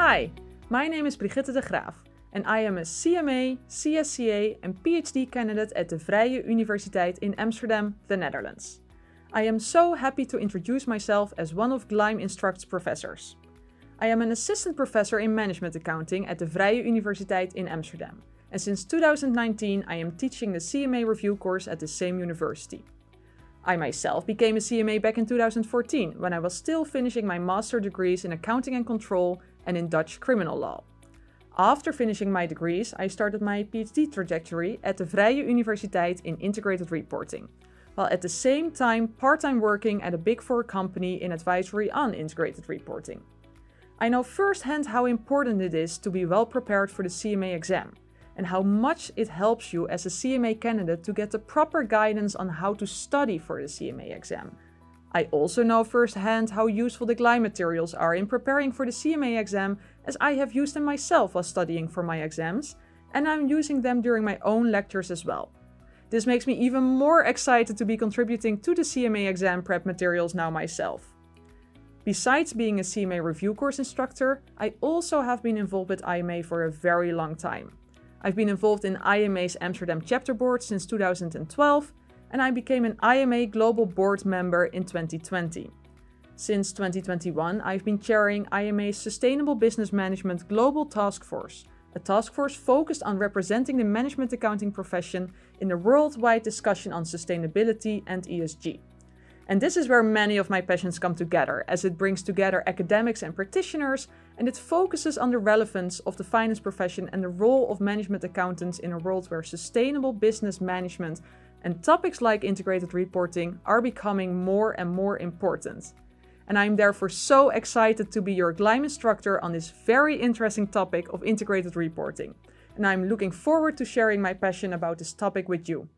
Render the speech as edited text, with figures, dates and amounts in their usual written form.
Hi, my name is Brigitte de Graaff and I am a CMA, CSCA and PhD candidate at the Vrije Universiteit in Amsterdam, the Netherlands. I am so happy to introduce myself as one of Gleim Instruct's professors. I am an assistant professor in management accounting at the Vrije Universiteit in Amsterdam, and since 2019 I am teaching the CMA review course at the same university. I myself became a CMA back in 2014 when I was still finishing my master degrees in accounting and control and in Dutch criminal law. After finishing my degrees, I started my PhD trajectory at the Vrije Universiteit in integrated reporting, while at the same time part-time working at a Big Four company in advisory on integrated reporting. I know firsthand how important it is to be well prepared for the CMA exam, and how much it helps you as a CMA candidate to get the proper guidance on how to study for the CMA exam. I also know firsthand how useful the Gleim materials are in preparing for the CMA exam, as I have used them myself while studying for my exams, and I'm using them during my own lectures as well. This makes me even more excited to be contributing to the CMA exam prep materials now myself. Besides being a CMA review course instructor, I also have been involved with IMA for a very long time. I've been involved in IMA's Amsterdam chapter board since 2012, and I became an IMA Global Board member in 2020. Since 2021, I've been chairing IMA's Sustainable Business Management Global Task Force, a task force focused on representing the management accounting profession in the worldwide discussion on sustainability and ESG. And this is where many of my passions come together, as it brings together academics and practitioners, and it focuses on the relevance of the finance profession and the role of management accountants in a world where sustainable business management and topics like integrated reporting are becoming more and more important. And I'm therefore so excited to be your Gleim instructor on this very interesting topic of integrated reporting. And I'm looking forward to sharing my passion about this topic with you.